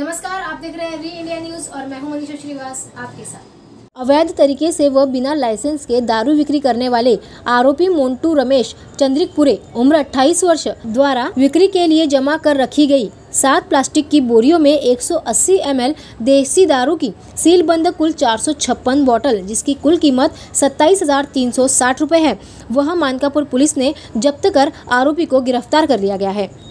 नमस्कार, आप देख रहे हैं री इंडिया न्यूज और मैं हूं मनीषा श्रीवास आपके साथ। अवैध तरीके से व बिना लाइसेंस के दारू बिक्री करने वाले आरोपी मोन्टू रमेश चंद्रिकपुरे उम्र 28 वर्ष द्वारा बिक्री के लिए जमा कर रखी गई 7 प्लास्टिक की बोरियों में 180 ml देसी दारू की सीलबंद कुल 456 बोतल जिसकी कुल कीमत 27,360 रुपए है, वह मानकापुर पुलिस ने जब्त कर आरोपी को गिरफ्तार कर लिया गया है।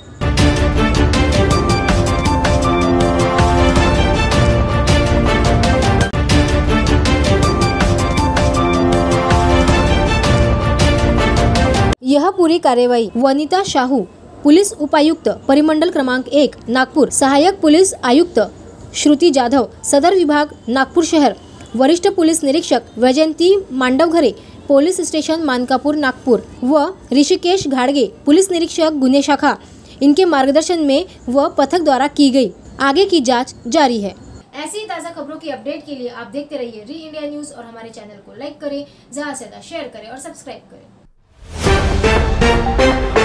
यह पूरी कार्यवाही वनिता शाहू, पुलिस उपायुक्त परिमंडल क्रमांक 1 नागपुर, सहायक पुलिस आयुक्त श्रुति जाधव, सदर विभाग नागपुर शहर, वरिष्ठ पुलिस निरीक्षक वैजयंती मांडवघरे, पुलिस स्टेशन मानकापुर नागपुर व ऋषिकेश घाड़गे, पुलिस निरीक्षक गुन्हे शाखा, इनके मार्गदर्शन में व पथक द्वारा की गई। आगे की जाँच जारी है। ऐसी ताज़ा खबरों की अपडेट के लिए आप देखते रहिए री इंडिया न्यूज और हमारे चैनल को लाइक करें, ज़्यादा से ज़्यादा शेयर करें और सब्सक्राइब करें।